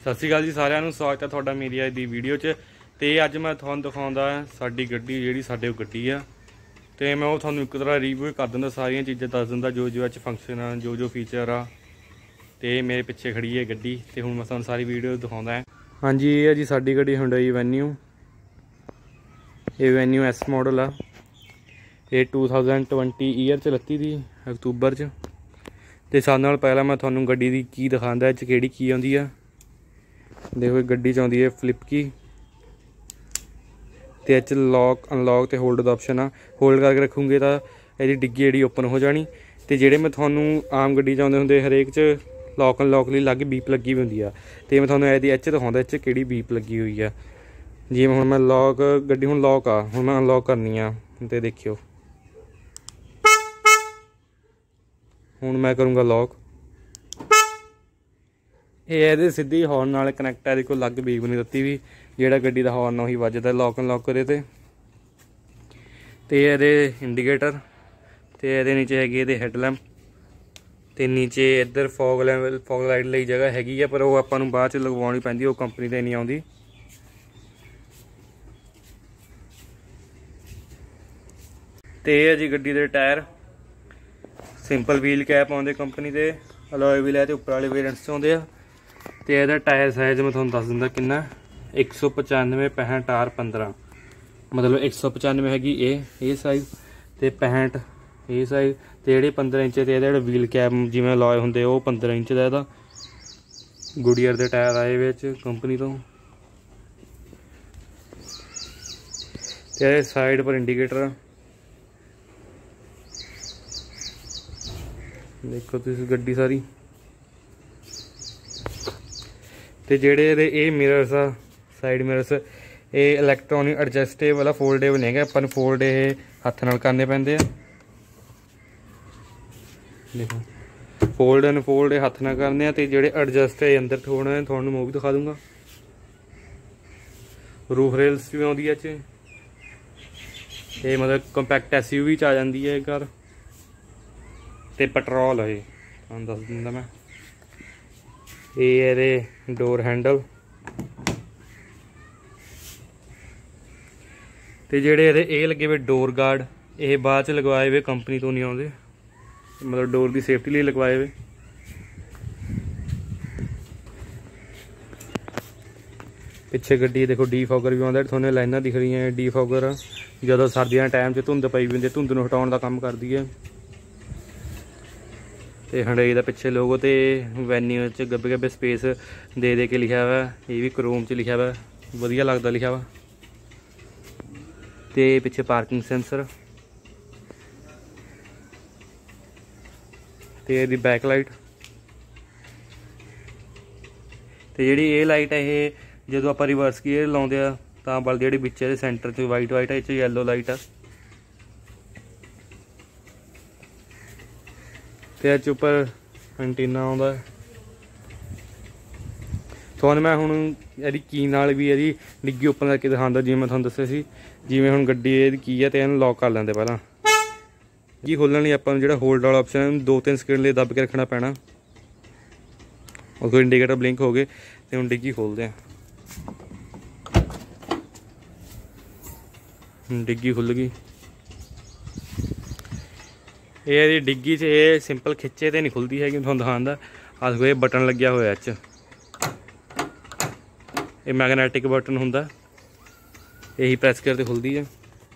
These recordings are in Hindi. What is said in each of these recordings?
सत श्री अकाल जी सारिਆਂ ਨੂੰ स्वागत है ਤੁਹਾਡਾ मेरी ਅੱਜ ਦੀ ਵੀਡੀਓ 'ਚ। ਤੇ ਅੱਜ ਮੈਂ ਤੁਹਾਨੂੰ ਦਿਖਾਉਂਦਾ ਸਾਡੀ ਗੱਡੀ ਜਿਹੜੀ ਸਾਡੇ ਕੋਲ ਗੱਡੀ ਆ ਤੇ ਮੈਂ ਉਹ ਤੁਹਾਨੂੰ ਇੱਕ ਤਰ੍ਹਾਂ ਰਿਵਿਊ ਕਰ ਦਿੰਦਾ, ਸਾਰੀਆਂ ਚੀਜ਼ਾਂ ਦੱਸ ਦਿੰਦਾ ਜੋ ਜੋ ਵਿੱਚ ਫੰਕਸ਼ਨ ਆ, ਜੋ ਜੋ ਫੀਚਰ ਆ। ਤੇ ਮੇਰੇ ਪਿੱਛੇ ਖੜੀ ਹੈ ਗੱਡੀ ਤੇ ਹੁਣ ਮੈਂ ਤੁਹਾਨੂੰ ਸਾਰੀ ਵੀਡੀਓ ਦਿਖਾਉਂਦਾ। ਹਾਂਜੀ ਇਹ ਹੈ ਜੀ ਸਾਡੀ ਗੱਡੀ ਹੁੰਡਈ ਵੈਨਿਊ। ਇਹ ਵੈਨਿਊ ਐਸ मॉडल ਆ। ਇਹ 2020 ईयर 'ਚ ਲੱਤੀ ਦੀ अक्तूबर 'ਚ। ਤੇ सारे नाल पहला मैं ਤੁਹਾਨੂੰ ਗੱਡੀ ਦੀ ਕੀ ਦਿਖਾਉਂਦਾ, ਇਹ 'ਚ ਕਿਹੜੀ ਕੀ ਆਉਂਦੀ ਆ। देखो गड्डी च आउंदी है फ्लिप की ते इस लॉक अनलॉक ते होल्ड दा ऑप्शन आ। होल्ड करके रखूँगे तो ये डिग्गी जी ओपन हो जानी। तो जेडे मैं थानू आम गड्डी च आउंदे हुंदे हरेक च लॉक अनलॉक लई अलग बीप लगी हुई होंदी आ। ते मैं थानू एदी एच दिखाउंदा इस च किहड़ी बीप लगी हुई आ। जिवें हुण मैं लॉक गड्डी हुण लॉक आ, हुण मैं अनलॉक करनी आ ते देखियो हुण मैं करूँगा लॉक। ये सीधी हॉर्न नाल कनैक्ट है, कोई अलग बीप नहीं दिती भी, जोड़ा गड्डी का हॉर्न उही वजदा लॉक अनलॉक करे। तो ये इंडीकेटर तो ये नीचे हैगी ये हैडलैम्प तो नीचे इधर फॉग लाइट लई जगह हैगी है, पर वो आपां नूं बाद च लगवाउणी पैंदी, वो कंपनी ते नहीं आउंदी। तो ये जी गड्डी दे टायर सिंपल व्हील कैप आउंदे कंपनी ते, अलॉय व्हील है तो उपर वाले वेरिएंट्स च आउंदे आ। तो यह टायर साइज मैं थोड़ा दस दिंदा किन्ना 195 65 R 15, मतलब 195 हैगी ये साइज तो 65 ये साइज तो जेह्ड़े 15 इंच के ये व्हील कैप जिवें अलॉय होंदे वो 15 इंच का। गुडियर के टायर आए बिच कंपनी तो। साइड पर इंडीकेटर देखो तुसीं गड्डी सारी। तो जेडे ये मिरर्स आ साइड मिरर्स ये इलैक्ट्रॉनिक एडजस्टेबल आ, फोल्डेबल नहीं है, अपन फोल्ड ये हथ नाल करने पैंदे आ। देखो फोल्ड अनफोल्ड हथ नाल करने आ। ते जेडे एडजस्ट है अंदर थोड़ा थोड़ा मैं वो भी दिखा दूंगा। रूफ रेल्स भी आउंदी है च, ये मतलब कंपैक्ट SUV च आ जाती है घर। ते पेट्रोल है तुहानूं दस दिंदा मैं। ये डोर हैंडल तो जेडे ये लगे हुए डोर गार्ड ये बाद च लगवाए हुए, कंपनी तो नहीं आउंदे, मतलब डोर की सेफ्टी लिए लगवाए हुए। पिछे गड्डी देखो डीफॉगर भी आउंदा, थोड़े लाइनां दिख रही हैं। डीफॉगर जो सर्दियों टाइम से धुंध पई हुंदी, धुंध नूं हटाउण दा काम करदी है। तो हुंडई का पिछे लोगो तो वैन्यू च गब्बे गब्बे स्पेस दे दे के लिखा हुआ, ये भी क्रोम च लिखा हुआ, वधिया लगता लिखा हुआ। तो पिछे पार्किंग सेंसर तो ये बैक लाइट तो जी ये लाइट है ये जो आप रिवर्स गियर लाते तो बल्ब जी बिच सेंटर च वाइट वाइट है, इस येलो लाइट आ। तो इस उपर एंटीना आउंदा। तुहानूं मैं हुण इहदी की नाल भी इहदी डिग्गी ओपन करके दिखांदा, जिवें मैं तुहानूं दस्सिया सी। जिवें हुण गड्डी इहदी की है तो इहनूं लॉक कर लैंदे पहलां। डिग्गी खोलण लई आपां नूं जिहड़ा होल्ड वाला ऑप्शन है 2-3 सेकंड लई दब के रखना पैना। और इंडीकेटर ब्लिंक हो गए तो हुण डिग्गी खोलदे आ। डिग्गी खुल गई। ये डिग्गी च ये सिंपल खिच्चे तो नहीं खुलती है, थोड़ा दिखांदा अस कोई बटन लग्या होया च, ये मैगनैटिक बटन हुंदा, यही प्रेस करते खुलती है।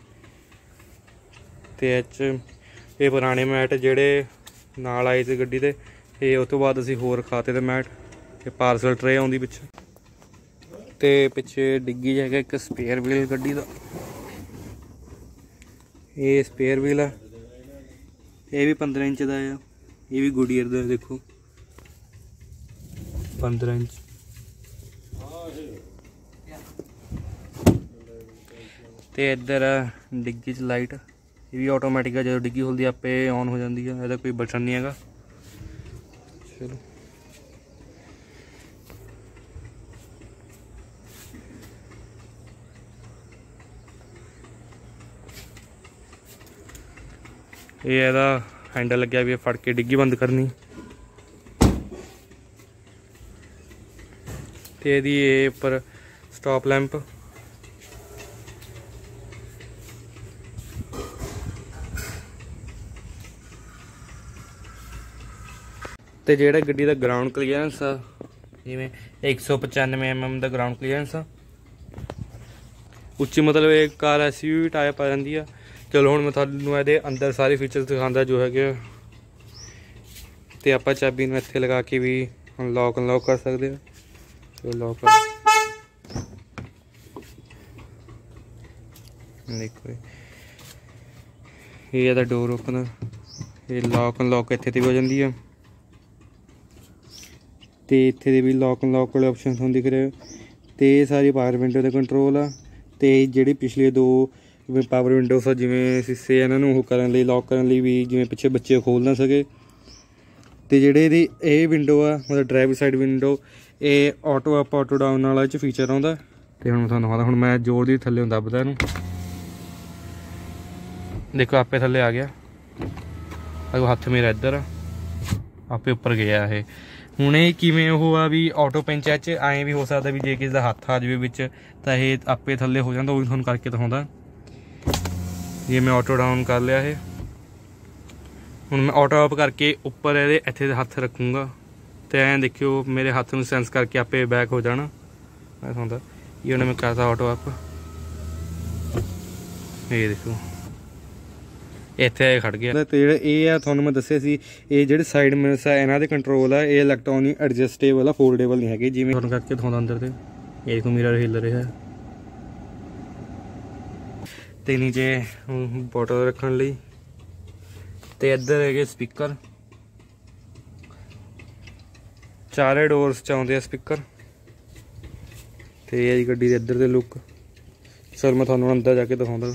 तो ये पुराने मैट जेडे नाल आए थे गड्डी ते, ये उस तो बाद असीं होर खाते थे मैट। ये पार्सल ट्रे आउंदी पिछे। तो पिछे डिग्गी च हैगा एक स्पेयर व्हील गड्डी दा, ये स्पेयर व्हील है, ये भी 15 इंच का है, ये भी गुडियर का देखो 15 इंच। तो इधर डिग्गी च लाइट, ये भी ऑटोमैटिक है, जो डिग्गी खुलती आपे ऑन हो जाती है, ਇਹਦਾ कोई बटन नहीं है। चलो ये हैंडल लग्या भी फड़ के डिग्गी बंद करनी। ਤੇ ਇਹਦੀ ਇਹ ਉੱਪਰ ਸਟਾਪ ਲੈਂਪ, ਤੇ ਜਿਹੜਾ ਗੱਡੀ ਦਾ ਗਰਾਊਂਡ ਕਲੀਅਰੈਂਸ ਆ ਜਿਵੇਂ 195 mm ਦਾ ਗਰਾਊਂਡ ਕਲੀਅਰੈਂਸ ਆ। ਉੱਚੀ ਮਤਲਬ ਇਹ ਕਾਰ SUV ਟਾਈਪ ਆ ਜਾਂਦੀ ਆ। ਚਲੋ ਹੁਣ ਮੈਂ ਤੁਹਾਨੂੰ ਇਹਦੇ ਅੰਦਰ ਸਾਰੇ ਫੀਚਰਸ ਦਿਖਾਉਂਦਾ ਜੋ ਹੈਗੇ। ਤੇ ਆਪਾਂ ਚਾਬੀ ਨੂੰ ਇੱਥੇ ਲਗਾ ਕੇ ਵੀ ਅਨਲੌਕ ਕਰ ਸਕਦੇ ਆ। ਚਲੋ ਲੌਕ ਦੇਖੋ, ਇਹ ਇਹਦਾ ਡੋਰ ਓਪਨਰ, ਇਹ ਲੌਕ ਅਨਲੌਕ ਇੱਥੇ ਤੇ ਵੀ ਹੋ ਜਾਂਦੀ ਆ। ਤੇ ਇੱਥੇ ਦੇ ਵੀ ਲੌਕ ਅਨਲੌਕ ਵਾਲੇ ਆਪਸ਼ਨ ਤੁਹਾਨੂੰ ਦਿਖ ਰਹੇ। ਤੇ ਇਹ ਸਾਰੀ ਪਾਵਰ ਵਿੰਡੋ ਦੇ ਕੰਟਰੋਲ ਆ। ਤੇ ਜਿਹੜੀ ਪਿਛਲੇ 2 ਪਾਵਰ ਵਿੰਡੋਸ ਆ, ਜਿਵੇਂ ਸ਼ੀਸ਼ੇ ਇਹਨਾਂ ਨੂੰ ਉਹ ਕਰਨ ਲਈ, ਲੌਕ ਕਰਨ ਲਈ ਵੀ, ਜਿਵੇਂ ਪਿੱਛੇ ਬੱਚੇ ਖੋਲ ਨਾ ਸਕੇ। ਤੇ ਜਿਹੜੇ ਇਹਦੀ ਇਹ ਵਿੰਡੋ ਆ ਮਤਲਬ ਡਰਾਈਵਰ ਸਾਈਡ ਵਿੰਡੋ, ਇਹ ਆਟੋ ਅਪ ਆਟੋ ਡਾਊਨ ਵਾਲਾ 'ਚ ਫੀਚਰ ਆਉਂਦਾ। ਤੇ ਹੁਣ ਤੁਹਾਨੂੰ ਦਿਖਾਉਂਦਾ, ਹੁਣ ਮੈਂ ਜ਼ੋਰ ਦੀ ਥੱਲੇ ਨੂੰ ਦੱਬਦਾ ਇਹਨੂੰ, ਦੇਖੋ ਆਪੇ ਥੱਲੇ ਆ ਗਿਆ। ਅਗੋ ਹੱਥ ਮੇਰਾ ਇੱਧਰ ਆ, ਆਪੇ ਉੱਪਰ ਗਿਆ ਇਹ। ਹੁਣ ਇਹ ਕਿਵੇਂ ਉਹ ਆ ਵੀ ਆਟੋ ਪੰਚਾਇਤ 'ਚ ਐਂ ਵੀ ਹੋ ਸਕਦਾ ਵੀ ਜੇ ਕਿਸੇ ਦਾ ਹੱਥ ਆ ਜਾਵੇ ਵਿੱਚ ਤਾਂ ਇਹ ਆਪੇ ਥੱਲੇ ਹੋ ਜਾਂਦਾ। ਉਹ ਵੀ ਤੁਹਾਨੂੰ ਕਰਕੇ ਦਿਖਾਉਂਦਾ। ਜੇ ਮੈਂ ਆਟੋ ਡਾਊਨ ਕਰ ਲਿਆ ਇਹ, ਹੁਣ ਮੈਂ ਆਟੋ ਅਪ ਕਰਕੇ ਉੱਪਰ ਇਹਦੇ ਇੱਥੇ ਹੱਥ ਰੱਖੂँਗਾ ਤੇ ਐਂ ਦੇਖਿਓ ਮੇਰੇ ਹੱਥ ਨੂੰ ਸੈਂਸ ਕਰਕੇ ਆਪੇ ਬੈਕ ਹੋ ਜਾਣਾ। ਮੈਂ ਹੁੰਦਾ ਇਹ ਉਹਨੇ ਮੈਂ ਕਰਤਾ ਆਟੋ ਅਪ, ਇਹ ਦੇਖੋ ਇੱਥੇ ਖੜ ਗਿਆ। ਤੇ ਜਿਹੜਾ ਇਹ ਆ ਤੁਹਾਨੂੰ ਮੈਂ ਦੱਸਿਆ ਸੀ, ਇਹ ਜਿਹੜੇ ਸਾਈਡ ਮਿਰਰਸ ਆ ਇਹਨਾਂ ਦੇ ਕੰਟਰੋਲ ਆ। ਇਹ ਇਲੈਕਟ੍ਰੋਨਿਕ ਐਡਜਸਟੇਬਲ ਆ, ਫੋਲਡੇਬਲ ਨਹੀਂ ਹੈਗੇ। ਜਿਵੇਂ ਤੁਹਾਨੂੰ ਕਰਕੇ ਦਿਖਾਉਂਦਾ ਅੰਦਰ ਤੇ ਇਹ ਦੇਖੋ ਮਿਰਰ ਹਿੱਲ ਰਿਹਾ। ਤੇ ਨੀਚੇ ਬੋਟਲ ਰੱਖਣ ਲਈ, ਤੇ ਇੱਧਰ ਹੈਗੇ ਸਪੀਕਰ, ਚਾਰੇ ਡੋਰਸ 'ਚ ਆਉਂਦੇ ਆ ਸਪੀਕਰ। ਤੇ ਇਹ ਗੱਡੀ ਦੇ ਇੱਧਰ ਦੇ ਲੁੱਕ ਸਰ ਮੈਂ ਤੁਹਾਨੂੰ ਅੰਦਰ ਜਾ ਕੇ ਦਿਖਾਉਂਦਾ।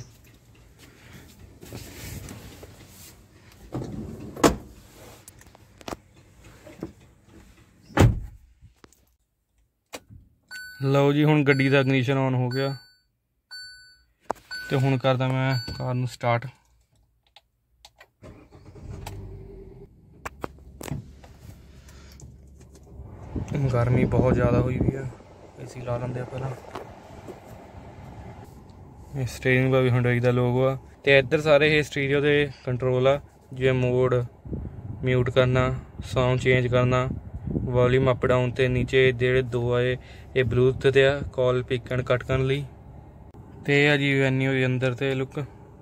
ਲਓ ਜੀ, ਹੁਣ ਗੱਡੀ ਦਾ ਇਗਨੀਸ਼ਨ ਔਨ ਹੋ ਗਿਆ। ਤੇ ਹੁਣ ਕਰਦਾ ਮੈਂ ਕਾਰ ਨੂੰ ਸਟਾਰਟ। ਗਰਮੀ ਬਹੁਤ ਜ਼ਿਆਦਾ ਹੋਈ ਵੀ ਆ, AC ਲਾ ਲੈਂਦੇ ਆ ਪਹਿਲਾਂ। ਇਹ ਸਟੀਅਰਿੰਗ ਦਾ ਵੀ ਹੁੰਡਈ ਦਾ ਲੋਗੋ ਆ। ਤੇ ਇੱਧਰ ਸਾਰੇ ਇਹ ਸਟੀਰੀਓ ਦੇ ਕੰਟਰੋਲ ਆ, ਜਿਵੇਂ ਮੋਡ ਮਿਊਟ ਕਰਨਾ, ਸਾਊਂਡ ਚੇਂਜ ਕਰਨਾ, ਵੋਲੀਅਮ ਅਪ ਡਾਊਨ। ਤੇ ਨੀਚੇ ਜਿਹੜੇ 2 ਆਏ ਇਹ ਬਲੂਟੁੱਥ ਤੇ ਆ, ਕਾਲ ਪਿਕ ਐਂਡ ਕੱਟ ਕਰਨ ਲਈ। ਤੇ ਇਹ ਆ ਜੀ ਵੈਨਿਊ ਦੇ ਅੰਦਰ ਤੇ ਲੁੱਕ।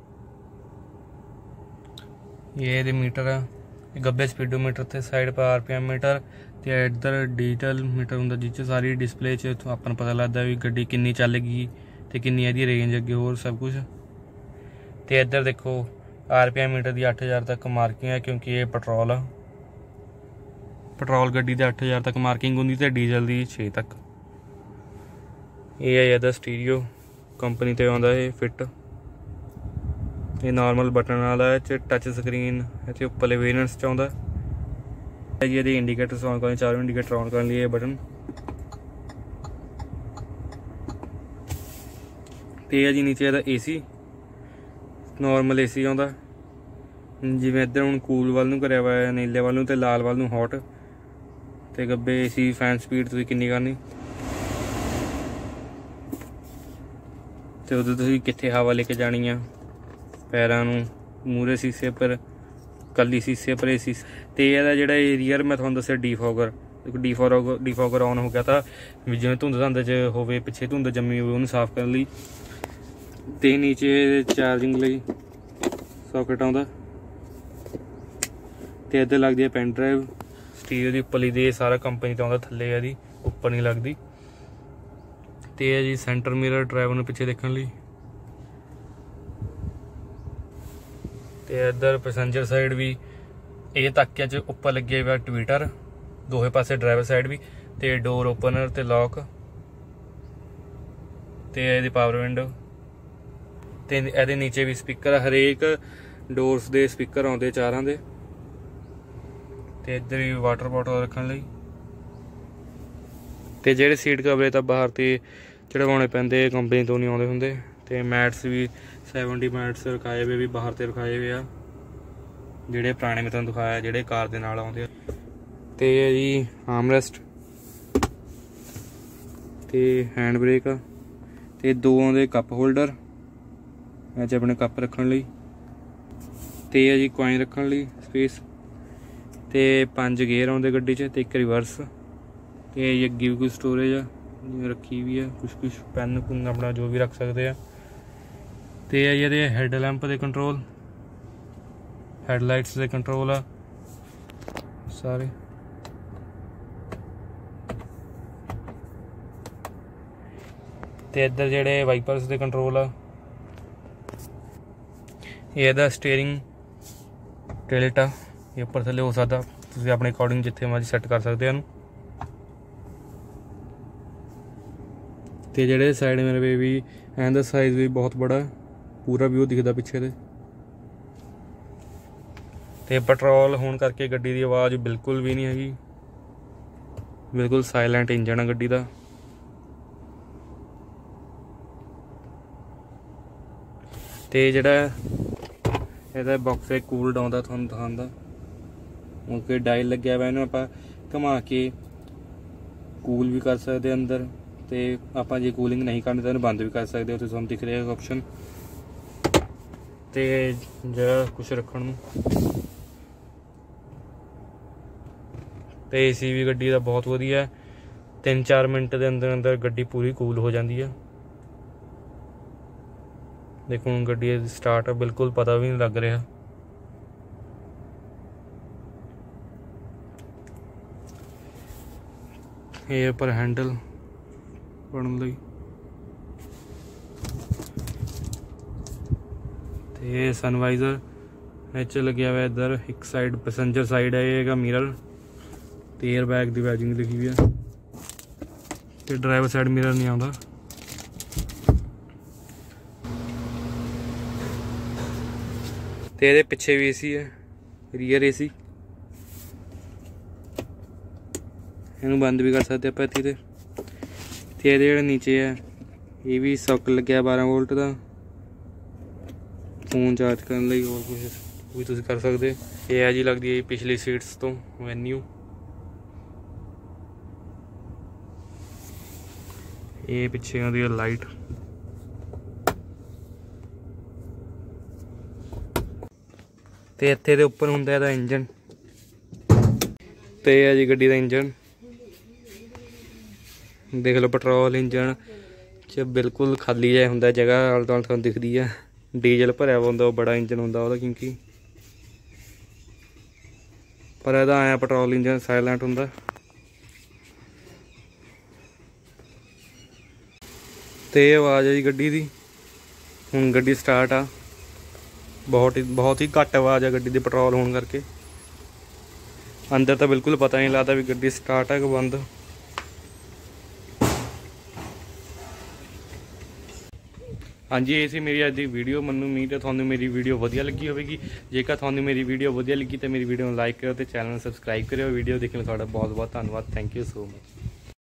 ਇਹ ਇਹਦੇ ਮੀਟਰ ਆ, ਗੱਬੇ ਸਪੀਡੋਮੀਟਰ ਤੇ ਸਾਈਡ ਪਰ RPM ਮੀਟਰ। ਤੇ ਇੱਧਰ ਡਿਜੀਟਲ ਮੀਟਰ ਹੁੰਦਾ ਜਿਸ 'ਚ ਸਾਰੀ ਡਿਸਪਲੇ 'ਚ ਆਪਾਂ ਨੂੰ ਪਤਾ ਲੱਗਦਾ ਵੀ ਗੱਡੀ ਕਿੰਨੀ ਚੱਲ ਗਈ ਤੇ ਕਿੰਨੀ ਇਹਦੀ ਰੇਂਜ ਅੱਗੇ, ਹੋਰ ਸਭ ਕੁਛ। ਤੇ ਇੱਧਰ ਦੇਖੋ RPM ਮੀਟਰ ਦੀ 8000 ਤੱਕ ਮਾਰਕਿੰਗ ਹੈ, ਕਿਉਂਕਿ ਇਹ ਪੈਟਰੋਲ ਆ। ਪੈਟਰੋਲ ਗੱਡੀ ਦੇ 8000 ਤੱਕ ਮਾਰਕਿੰਗ ਹੁੰਦੀ ਤੇ ਡੀਜ਼ਲ ਦੀ 6 ਤੱਕ। ਇਹ ਹੈ ਇਹਦਾ ਸਟੀਰੀਓ, ਕੰਪਨੀ ਤੇ ਆਉਂਦਾ ਇਹ ਫਿੱਟ। ਇਹ ਨਾਰਮਲ ਬਟਨ ਵਾਲਾ, ਇਹ 'ਚ ਟੱਚ ਸਕਰੀਨ ਇੱਥੇ ਉੱਪਰਲੇ ਵੇਰੀਐਂਟਸ 'ਚ ਆਉਂਦਾ ਜੀ। ਇਹਦੇ ਇੰਡੀਕੇਟਰਸ ਔਨ ਕਰਨ, 4 ਇੰਡੀਕੇਟਰ ਔਨ ਕਰਨ ਲਈ ਇਹ ਬਟਨ। ਤੇ ਇਹ ਜੀ ਨੀਚੇ ਇਹਦਾ AC, ਨੋਰਮਲ AC ਆਉਂਦਾ। ਜਿਵੇਂ ਇੱਧਰ ਹੁਣ ਕੂਲ ਵੱਲ ਨੂੰ ਕਰਿਆ ਹੋਇਆ, ਨੀਲੇ ਵੱਲ ਨੂੰ ਤੇ ਲਾਲ ਵੱਲ ਨੂੰ ਹੌਟ। ਤੇ ਗੱਬੇ AC ਫੈਨ ਸਪੀਡ ਤੁਸੀਂ ਕਿੰਨੀ ਕਰਨੀ, ਤੇ ਉਦੋਂ ਤੁਸੀਂ ਕਿੱਥੇ ਹਵਾ ਲੈ ਕੇ ਜਾਣੀ ਆ, ਪੈਰਾਂ ਨੂੰ ਮੂਹਰੇ ਸੀਸੇ ਪਰ, ਕੱਲੀ ਸੀਸੇ ਪਰ AC। ਤੇ ਇਹਦਾ ਜਿਹੜਾ ਰੀਅਰ ਮੈਂ ਤੁਹਾਨੂੰ ਦੱਸਿਆ ਡੀਫੋਗਰ ਔਨ ਹੋ ਗਿਆ ਤਾਂ ਵੀ ਜਿਵੇਂ ਧੁੰਦ 'ਚ ਹੋਵੇ, ਪਿੱਛੇ ਧੁੰਦ ਜੰਮੀ ਹੋਵੇ, ਉਹਨੂੰ ਸਾਫ਼ ਕਰਨ ਲਈ। ਤੇ ਨੀਚੇ ਚਾਰਜਿੰਗ ਲਈ ਸੌਕਟ ਆਉਂਦਾ। ਤੇ ਇੱਧਰ ਲੱਗਦੀ ਹੈ ਪੈਨ ਡਰਾਈਵ। ਸਟੀਰੀਓ ਦੀ ਉੱਪਰਲੀ ਦੇ ਸਾਰਾ ਕੰਪਨੀ ਤੋਂ ਆਉਂਦਾ, ਥੱਲੇ ਇਹਦੀ ਉੱਪਰ ਨਹੀਂ ਲੱਗਦੀ। ਤੇ ਇਹ ਜੀ ਸੈਂਟਰ ਮਿਰਰ ਡਰਾਈਵਰ ਨੂੰ ਪਿੱਛੇ ਦੇਖਣ ਲਈ। ਤੇ ਇੱਧਰ ਪੈਸੇਂਜਰ ਸਾਈਡ ਵੀ ਇਹ ਤੱਕਿਆਂ 'ਚ ਉੱਪਰ ਲੱਗੇ ਹੋਇਆ ਟਵੀਟਰ, ਦੋਵੇਂ ਪਾਸੇ ਡਰਾਈਵਰ ਸਾਈਡ ਵੀ। ਤੇ ਡੋਰ ਓਪਨਰ ਤੇ ਲੌਕ। ਤੇ ਇਹਦੀ ਪਾਵਰ ਵਿੰਡੋ। ਤੇ ਇਹਦੇ ਨੀਚੇ ਵੀ ਸਪੀਕਰ, ਹਰੇਕ ਡੋਰਸ ਦੇ ਸਪੀਕਰ ਆਉਂਦੇ 4 ਦੇ। ਤੇ ਇੱਧਰ ਵੀ ਵਾਟਰ ਬੋਟਲ ਰੱਖਣ ਲਈ। ਤੇ ਜਿਹੜੇ ਸੀਟ ਕਵਰੇ ਤਾਂ ਬਾਹਰ ਤੇ ਚੜਵਾਉਣੇ ਪੈਂਦੇ, ਕੰਪਨੀ ਤੋਂ ਨਹੀਂ ਆਉਂਦੇ ਹੁੰਦੇ। ਤੇ ਮੈਟਸ ਵੀ 70 ਮੈਟਸ ਰਖਾਏ ਹੋਏ, ਵੀ ਬਾਹਰ ਤੇ ਰਖਾਏ ਹੋਏ ਆ, ਜਿਹੜੇ ਪੁਰਾਣੇ ਮੈਂ ਤੁਹਾਨੂੰ ਦਿਖਾਇਆ, ਜਿਹੜੇ ਕਾਰ ਦੇ ਨਾਲ ਆਉਂਦੇ ਆ। ਤੇ ਜੀ ਆਰਮਰੈਸਟ, ਤੇ हैंड ब्रेक आ ते 2 आउंदे कप होल्डर अच अपने कप रखने लई ते है जी कॉइन रखने लई स्पेस ते 5 गेयर आउंदे गड्डी च ते 1 रिवर्स ते अग्गे भी कोई स्टोरेज आ रखी हुई है कुछ पैन पुन अपना जो भी रख सकते हैं। ते है ये हैड लैंप के कंट्रोल हैडलाइट्स के कंट्रोल आ सारे ते इधर जेडे वाइपर्स के कंट्रोल आ ये स्टीयरिंग टिल्ट आ ये उपर थले हो सकता तुसीं अपने अकॉर्डिंग जिथे मर्जी सैट कर सकते हैं। ते जेडे साइड मेरे पे भी एंड दा साइज भी बहुत बड़ा है पूरा व्यू दिखता पिछे ते पेट्रोल होने करके गड्डी की आवाज़ बिल्कुल भी नहीं हैगी बिल्कुल साइलेंट इंजन है गड्डी का। ते जेड़ा ਇਹਦਾ बॉक्स है कूल डाउन का तुहानूं दिखांदा हुण कोई डायल लग्या हुआ इहनूं आपां घुमा के कूल भी कर सकते अंदर ते आपां जे कूलिंग नहीं करनी तो बंद भी कर सकते हो। तो तुहानूं दिख रहा है ऑप्शन ते जगह कुछ रखण नूं ते AC भी गड्डी का बहुत वधिया है 3-4 मिनट के अंदर अंदर गड्डी पूरी कूल हो जाती है। देखो हुण गड्डी स्टार्ट है बिल्कुल पता भी नहीं लग रहा। ये पर हैंडल बनने लई ते सनवाइजर नीचे लगे हुआ इधर एक साइड पैसेंजर साइड है ये मिरर ते एयर बैग की बैजिंग लिखी हुई है ते ड्राइवर साइड मिरर नहीं आता। ते ਇਹਦੇ ਪਿੱਛੇ भी AC है रीयर AC ਇਹਨੂੰ बंद भी कर सकते ਆਪਾਂ ਇੱਥੇ ਤੇ ਇਹਦੇ ਜਿਹੜਾ नीचे है ये भी सॉकेट लग्या 12 वोल्ट का फोन चार्ज करने लई और कुछ भी तुम कर सकते। ये है जी लगती है पिछली सीट्स तो वेन्यू ये पिछे आती है लाइट ते इत्थे दे उपर हुंदा इहदा इंजन ते है जी गड्डी का इंजन देख लो पेट्रोल इंजन च बिल्कुल खाली जिहा हुंदा जगह आले दुआले तुहानूं दिखदी है। डीजल भरिया हुंदा बड़ा इंजन हुंदा ओहदा क्योंकि पर इहदा आया पेट्रोल इंजन साइलेंट हुंदा। ते आवाज़ है जी गड्डी की हुण गड्डी स्टार्ट आ बहुत ही घट आवाज़ है गड्डी की पेट्रोल होने करके अंदर तो बिल्कुल पता नहीं लगता भी गड्डी स्टार्ट है कि बंद। हाँ जी ये सी मेरी अज की वीडियो मनु उम्मीद है थानू मेरी वीडियो वधिया लगी होगी। जेकर थानू मेरी वीडियो वधिया लगी तो मेरी वीडियो को लाइक करो तो चैनल सब्सक्राइब करो। वीडियो देखने का बहुत बहुत धन्यवाद। Thank you so much.